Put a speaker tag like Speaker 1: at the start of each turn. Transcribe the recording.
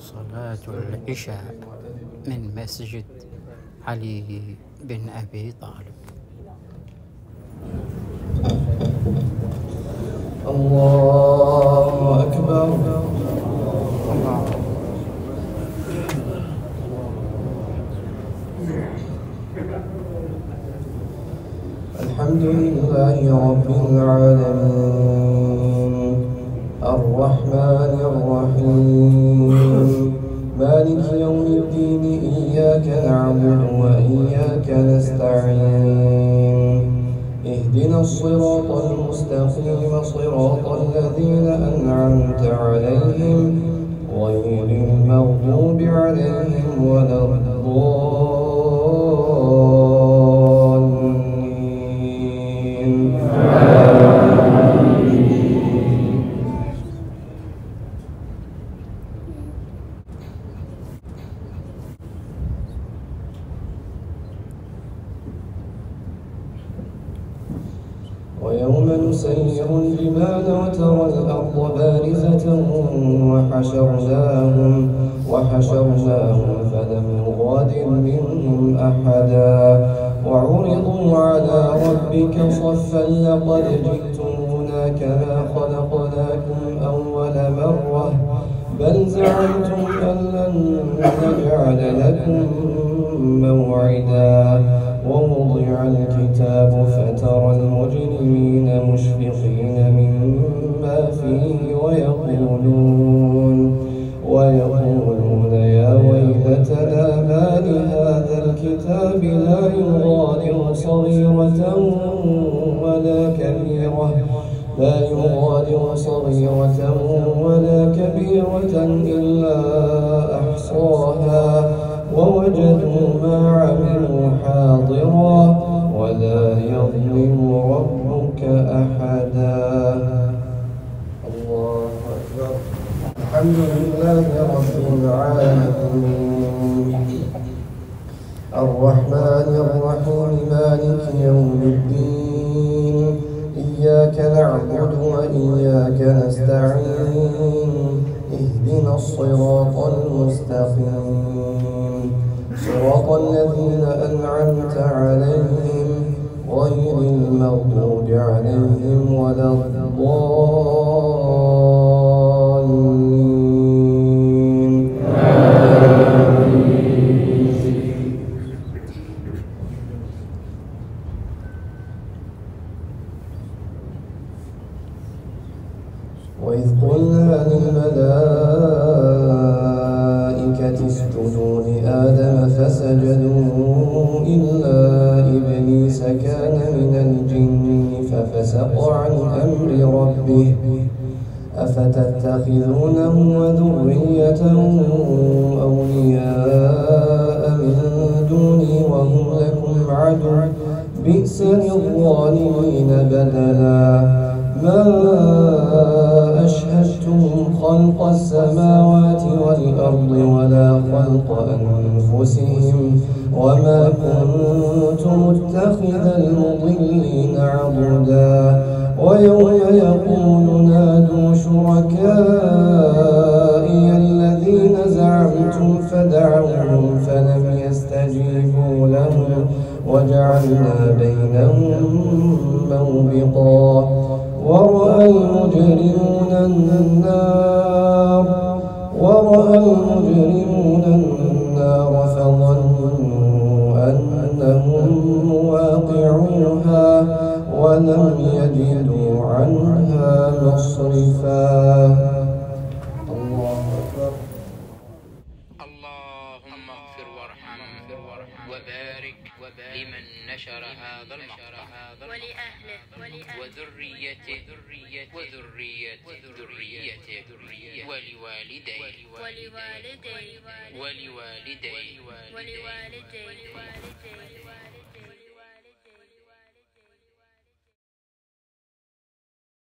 Speaker 1: صلاة العشاء من مسجد علي بن أبي طالب.
Speaker 2: الله أكبر.
Speaker 1: الله.
Speaker 2: الحمد لله رب العالمين الرحمن الرحيم مالك يوم الدين إياك نعبد وإياك نستعين اهدنا الصراط المستقيم صراط الذين أنعمت عليهم غير المغضوب عليهم ولا الضالين. ويوم نسير الجبال وترى الأرض بارزة وحشرناهم فلم نغادر منهم أحدا وعرضوا على ربك صفا لقد جئتمونا كما خلقناكم أول مرة بل زعمتم أن لن نجعل لكم موعدا ووضع الكتاب فترى المجرمين مشفقين مما فيه ويقولون يا ويلتنا ما لهذا الكتاب لا يغادر صغيرة ولا كبيرة إلا أحصاها ووجدوا ما عملوا حاضرا ولا يظلم ربك أحدا. الله أكبر. الحمد لله رب العالمين الرحمن الرحيم مالك يوم الدين إياك نعبد وإياك نستعين اهدنا الصراط المستقيم صراط الذين أنعمت عليهم غير المغضوب عليهم ولا الضالين. وإذ قلنا للملائكة اسجدوا لآدم فسجدوا إلا إبليس كان من الجن ففسق عن أمر ربه أفتتخذونه وذريته أولياء من دوني وهم لكم عدو بئس للظالمين بدلا ما أشهدتهم خلق السماوات والأرض ولا خلق أنفسهم وما كنت متخذ المضلين عضدا ويوم يقول نادوا شركائي الذين زعمتم فدعوهم فلم يستجيبوا لهم وجعلنا بينهم موبقا ورأى المجرمون النار فظنوا أنهم مواقعوها ولم يجدوا عنها مصرفا. الله أكبر.
Speaker 3: اللهم اغفر وارحم وبارك لمن نشر هذا المقطع ولأهله وذريته ولوالديه